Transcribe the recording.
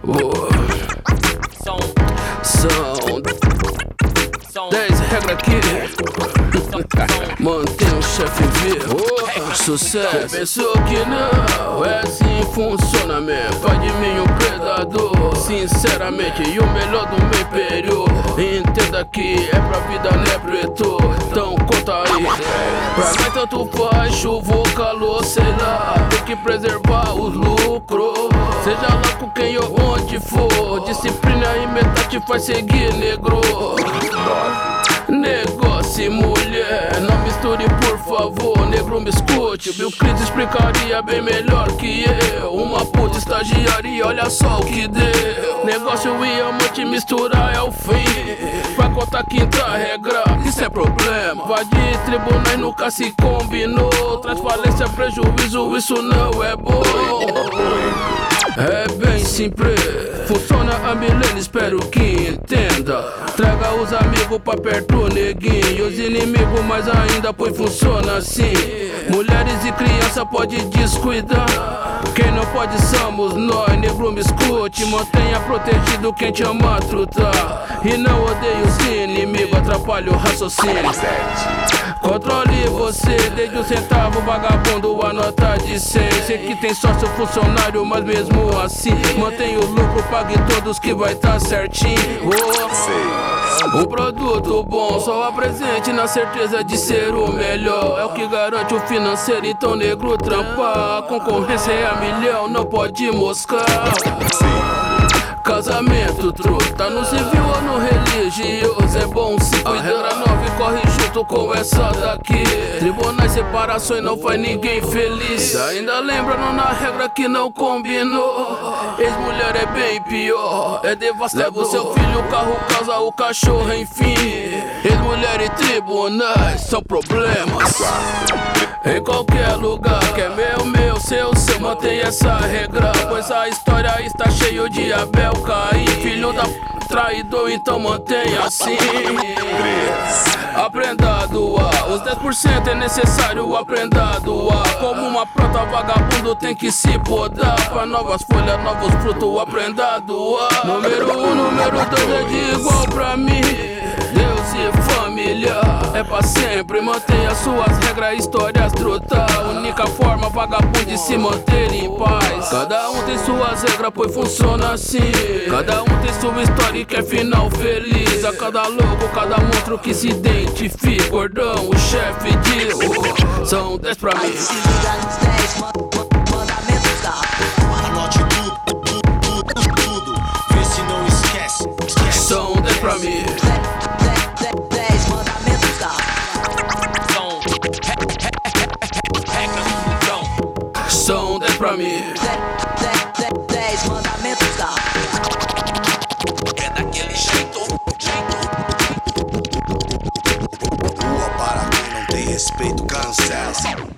São 10 regras aqui. Mantém o chefe vivo. Sucesso. Pensou que não, é assim funciona mesmo. Faz de mim um predador, sinceramente, e o melhor do meu período. Entenda que é pra vida, não é preto. Então conta aí. Pra mim tanto faz, chuva ou calor, sei lá. Tem que preservar os lucros. Seja lá com quem ou onde for. Disciplina e meta te faz seguir, negro. Negócio e mulher, não misture por favor, negro me escute. Bill Clinton explicaria bem melhor que eu. Uma puta estagiaria, olha só o que deu. Negócio e amante misturar é o fim. Vai contar quinta regra, isso é problema. Vai de tribunais, nunca se combinou. Traz falência, prejuízo, isso não é bom. É bem simples, funciona a milênio, espero que entenda. Traga os amigos pra perto, neguinho. Os inimigos mais ainda, pois funciona assim. Mulheres e criança pode descuidar. Quem não pode somos nós, negro me escute. Mantenha protegido quem te ama trutar. E não odeie os inimigos, atrapalha o raciocínio. Controle você, desde um centavo, vagabundo, a nota de 100. Sei que tem sócio funcionário, mas mesmo assim mantém o lucro, pague todos que vai tá certinho. Um produto bom, só apresente na certeza de ser o melhor. É o que garante o financeiro, então negro trampar. Concorrência é a milhão, não pode moscar. Casamento, truta, no civil ou no religioso. É bom se cuidar, a nove corre junto com essa daqui. Tribunais, separações, não faz ninguém feliz. Ainda lembra, não na regra que não combinou. Ex-mulher é bem pior, é devastador. Leva o seu filho, o carro, casa, o cachorro, enfim. Ex-mulher e tribunais são problemas. Em qualquer lugar que é meu, seu, mantém essa regra. Pois a história está cheio de Abel, Caim, filho da traidor, então mantenha assim. Aprenda a doar, os 10% é necessário, aprenda a doar. Como uma planta, vagabundo tem que se podar. Pra novas folhas, novos frutos, aprenda a doar. Número 1, número 2 é de igual pra mim. Deus e família é pra sempre, mantenha suas regras, histórias, truta. Única forma, vagabundo, de se manter em paz. Cada um tem suas regras, pois funciona assim. Cada um tem sua história e quer final feliz. A cada logo, cada monstro que se identifica. Gordão, o chefe diz, são 10 pra mim. Se liga nos 10 mandamentos da. Anote tudo, vê se não esquece. São 10 pra mim. 10 mandamentos da. São 10 pra mim. 10 mandamentos da. É daquele jeito. Rua para quem não tem respeito, cancela.